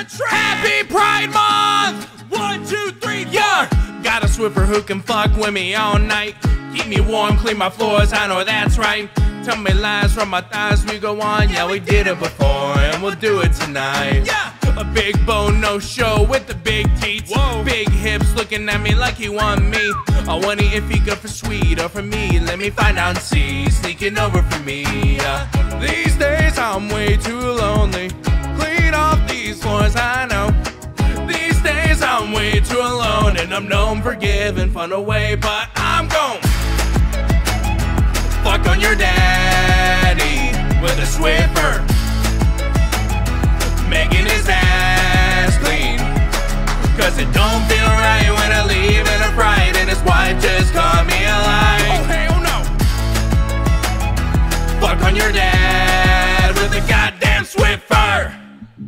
country. Happy Pride Month. 1, 2, 3, 4. Yeah. Got a Swiffer who can fuck with me all night. Keep me warm, clean my floors, I know that's right. Tell me lies from my thighs, we go on. Yeah, we did it before, and we'll do it tonight. Yeah. A big bone, no show with the big teeth. Whoa. Big hips looking at me like he want me. I wonder if he good for sweet or for me. Let me find out and see, sneaking over for me. These days I'm way too lonely. Clean off these floors, I know. These days I'm way too alone, and I'm known for giving fun away, but I'm gone. Fuck on your daddy with a Swiffer, making his ass clean. Cause it don't feel right when I leave in a fright and his wife just caught me alive. Oh hell no. Fuck on your dad with a goddamn Swiffer.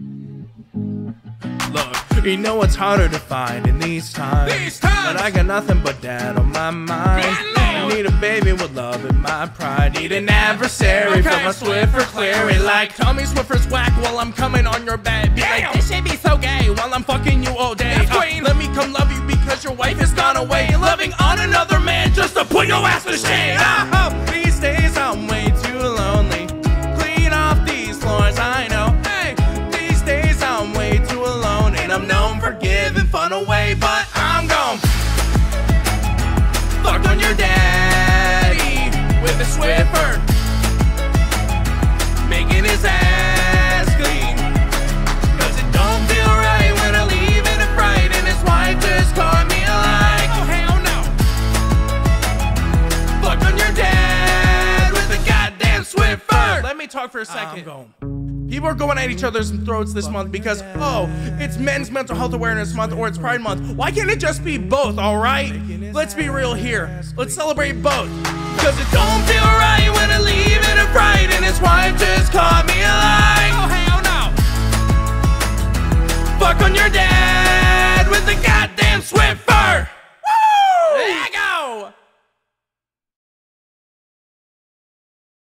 Look, you know it's harder to find in these times. But I got nothing but dad on my mind. I need a baby with love and my pride. Need an adversary for my Swiffer cleary. Like, tell me Swiffer's whack while I'm coming on your bed. Be like, this shit be so gay while I'm fucking you all day. Let me come love you because your wife has gone away. Loving on another man just to put your ass to shame. These days I'm way too lonely. Clean off these floors, I know. Hey, these days I'm way too alone, and I'm known for giving fun away, but I'm gone. Fuck on your daddy with a Swiffer, making his ass clean. Cause it don't feel right when I leave in a fright and his wife just caught me alive. Oh hell no. Fuck on your dad with a goddamn Swiffer. Let me talk for a second. People are going at each other's throats this month because, oh, it's Men's Mental Health Awareness Month or it's Pride Month. Why can't it just be both, alright? Let's be real here. Let's celebrate both. Cause it don't feel right when I leave in a fright